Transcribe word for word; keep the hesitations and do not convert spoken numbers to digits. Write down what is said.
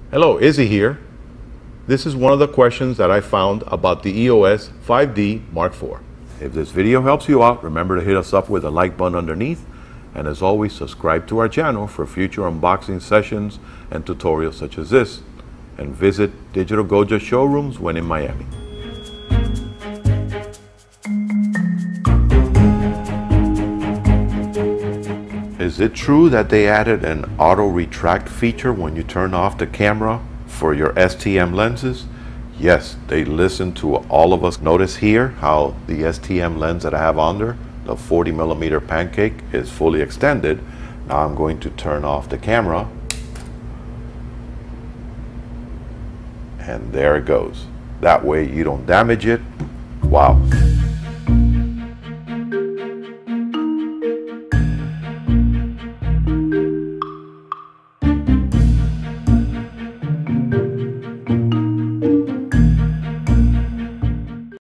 Hello, Izzy here. This is one of the questions that I found about the E O S five D Mark four. If this video helps you out, remember to hit us up with a like button underneath, and as always, subscribe to our channel for future unboxing sessions and tutorials such as this, and visit Digital Goja showrooms when in Miami. Is it true that they added an auto retract feature when you turn off the camera for your S T M lenses? Yes, they listened to all of us. Notice here how the S T M lens that I have on there, the forty millimeter pancake, is fully extended. Now I'm going to turn off the camera, and there it goes. That way you don't damage it. Wow.